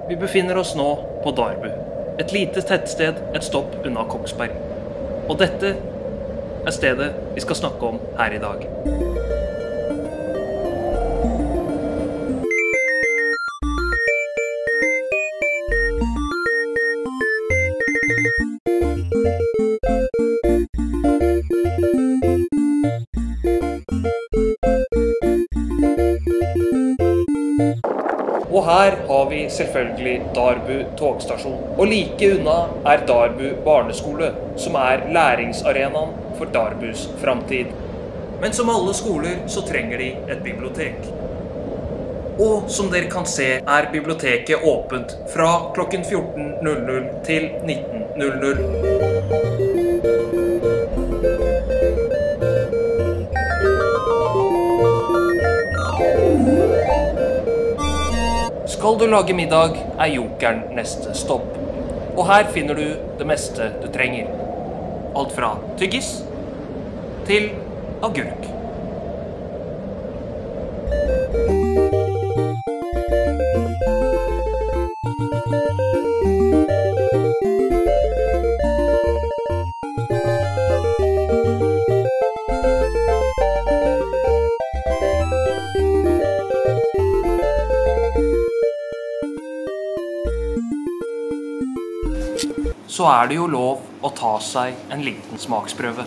Vi befinner oss nå på Darbu, et lite tettsted et stopp unna Kongsberg. Og dette er stedet vi skal snakke om her i dag. Og her har vi selvfølgelig Darbu togstasjon. Og like unna er Darbu barneskole, som er læringsarenaen for Darbus framtid. Men som alle skoler så trenger de et bibliotek. Og som dere kan se er biblioteket åpent fra klokken 14:00 til 19:00. Skal du lage middag, er Jokeren neste stopp. Og her finner du det meste du trenger. Alt fra tyggis til agurk. Så er det jo lov å ta seg en liten smaksprøve.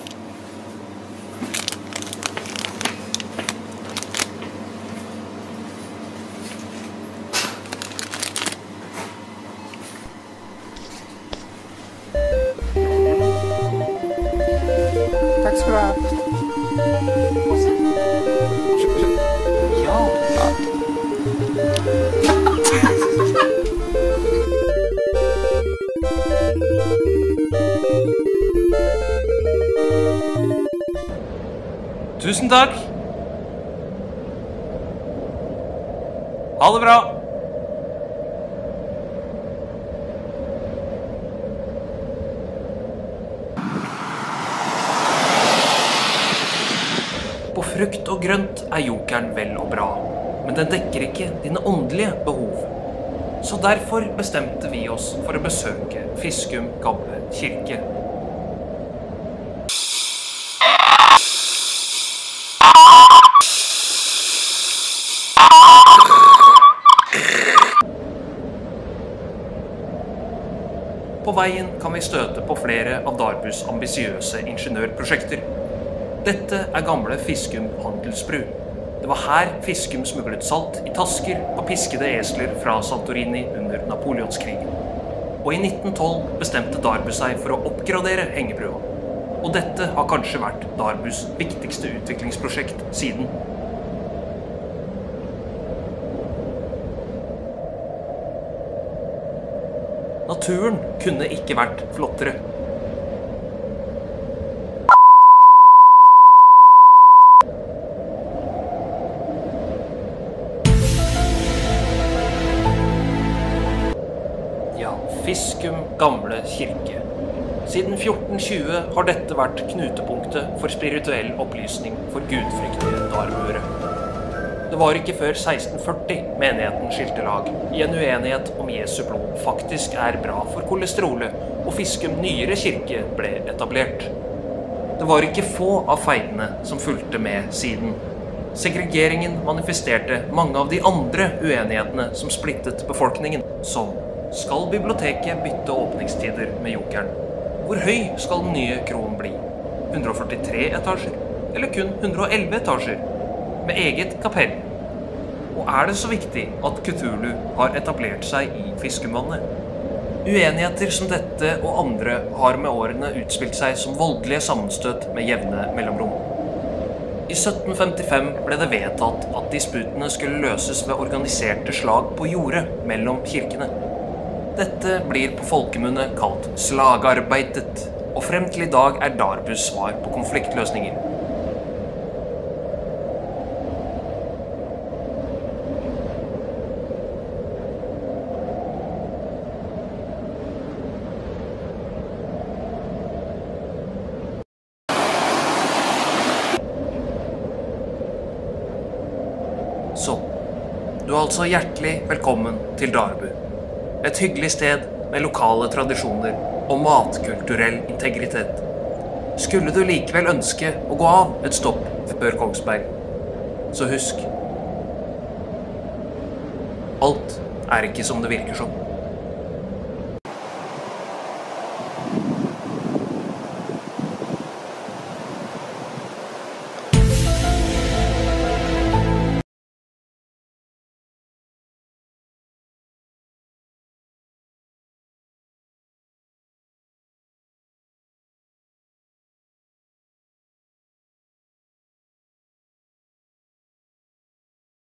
Takk skal du ha. Ja. Tusen takk. Ha det bra. På frukt og grønt er Jokeren vel og bra, men den dekker ikke dine åndelige behov. Så derfor bestemte vi oss for å besøke Fiskum gamle kirke. På veien kan vi støte på flere av Darbus ambisiøse ingeniørprosjekter. Dette er gamle Fiskum handelsbru. Det var her Fiskum smuglet salt i tasker på piskede esler fra Santorini under Napoleonskrigen. Og i 1912 bestemte Darbu seg for å oppgradere hengebrua. Og dette har kanskje vært Darbus viktigste utviklingsprosjekt siden. Naturen kunne ikke vært flottere. Ja, Fiskum gamle kirke. Siden 1420 har dette vært knutepunktet for spirituell opplysning for gudfryktige darbuere. Det var ikke før 1640 menigheten skilte lag, i en uenighet om Jesu blod faktisk er bra for kolesterolet, og Fiskum nyere kirke ble etablert. Det var ikke få av feidene som fulgte med siden. Segregeringen manifesterte mange av de andre uenighetene som splittet befolkningen, som skal biblioteket bytte åpningstider med Jokeren? Hvor høy skal den nye kronen bli? 143 etasjer? Eller kun 111 etasjer? Med eget kapell. Og er det så viktig at Cthulhu har etablert seg i Fiskumvannet? Uenigheter som dette og andre har med årene utspilt seg som voldelige sammenstøt med jevne mellomrom. I 1755 ble det vedtatt at disputene skulle løses ved organiserte slag på jordet mellom kirkene. Dette blir på folkemunne kalt slagarbeidet, og frem til i dag er Darbus svar på konfliktløsninger. Så, du er altså hjertelig velkommen til Darbu. Et hyggelig sted med lokale tradisjoner og matkulturell integritet. Skulle du likevel ønske å gå av et stopp før Kongsberg, så husk, alt er ikke som det virker som.